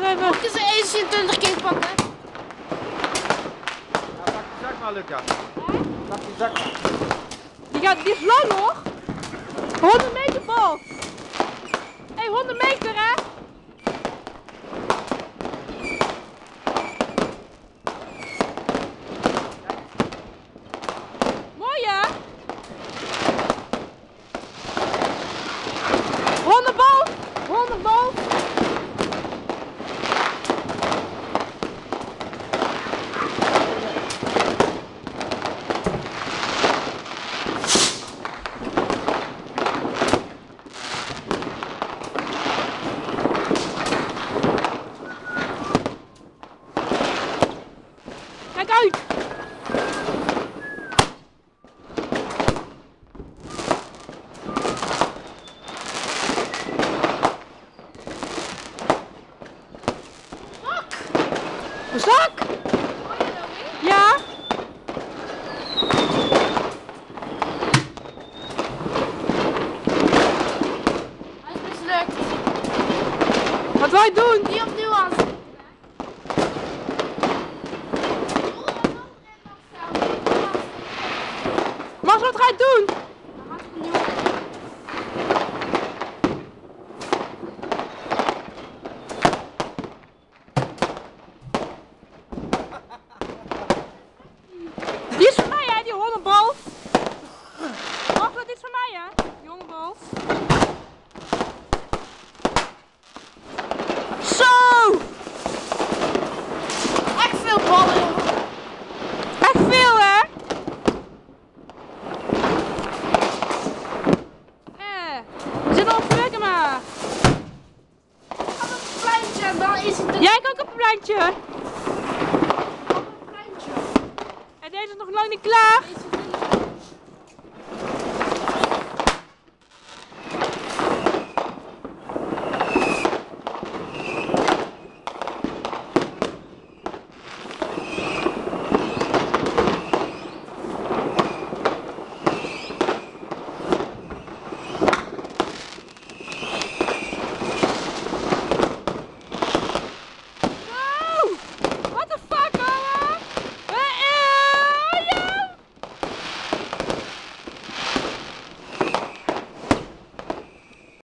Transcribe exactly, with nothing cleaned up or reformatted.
even. Moet ik eens eenentwintig keer pakken? Ja, pak die zak maar, Luca. Pak die zak maar. Die, gaat, die is lang hoor. honderd meter bal. Hé, hey, honderd meter hè. Mooi hè. honderd bal. honderd bal. Kijk uit! Zak! Een zak? Ja? Hij is mislukt. Wat wil je doen? Die opnieuw aan. Mas, wat ga je doen? Dan gaat het opnieuw. Die is van mij hè, die hondenbal. Wacht, dit is van mij hè, die hondenbal. Zo! Echt veel ballen, jongen. Echt veel hè? Eh, we zitten op verwekken maar. Ik ga op het pleintje en dan is het een Jij kan ook op een pleintje. pleintje. En deze is nog lang niet klaar. Deze